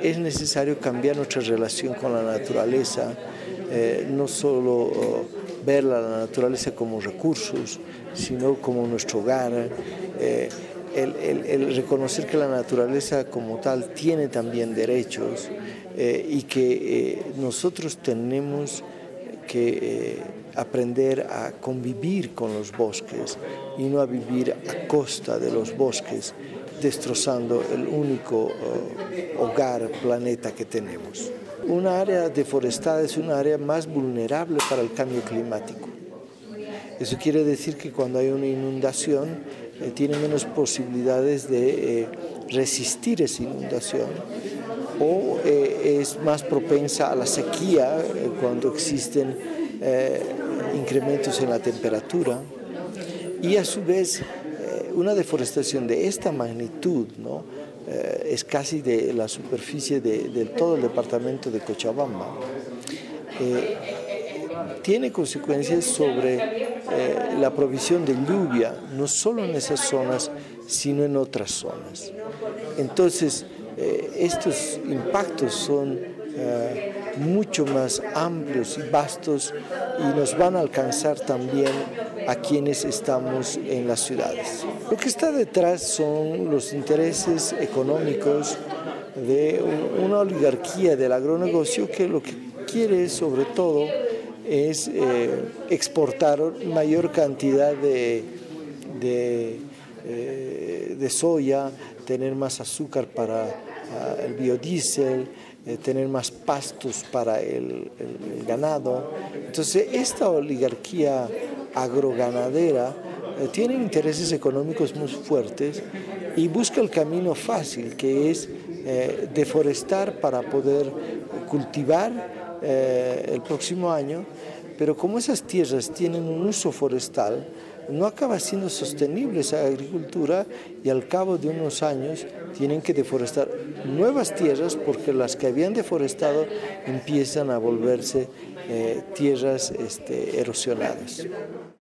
es necesario cambiar nuestra relación con la naturaleza, no solo ver la naturaleza como recursos, sino como nuestro hogar, el reconocer que la naturaleza como tal tiene también derechos y que nosotros tenemos que aprender a convivir con los bosques y no a vivir a costa de los bosques, destrozando el único hogar, planeta que tenemos. Una área deforestada es una área más vulnerable para el cambio climático. Eso quiere decir que cuando hay una inundación tiene menos posibilidades de resistir esa inundación o es más propensa a la sequía cuando existen incrementos en la temperatura y a su vez una deforestación de esta magnitud, ¿no? Es casi de la superficie de todo el departamento de Cochabamba, tiene consecuencias sobre la provisión de lluvia, no solo en esas zonas, sino en otras zonas. Entonces, estos impactos son mucho más amplios y vastos y nos van a alcanzar también a quienes estamos en las ciudades. Lo que está detrás son los intereses económicos de una oligarquía del agronegocio que lo que quiere sobre todo es exportar mayor cantidad de soya, tener más azúcar para el biodiesel, tener más pastos para el ganado. Entonces, esta oligarquía agroganadera tiene intereses económicos muy fuertes y busca el camino fácil, que es deforestar para poder cultivar el próximo año, pero como esas tierras tienen un uso forestal, no acaba siendo sostenible esa agricultura y al cabo de unos años tienen que deforestar nuevas tierras porque las que habían deforestado empiezan a volverse tierras erosionadas.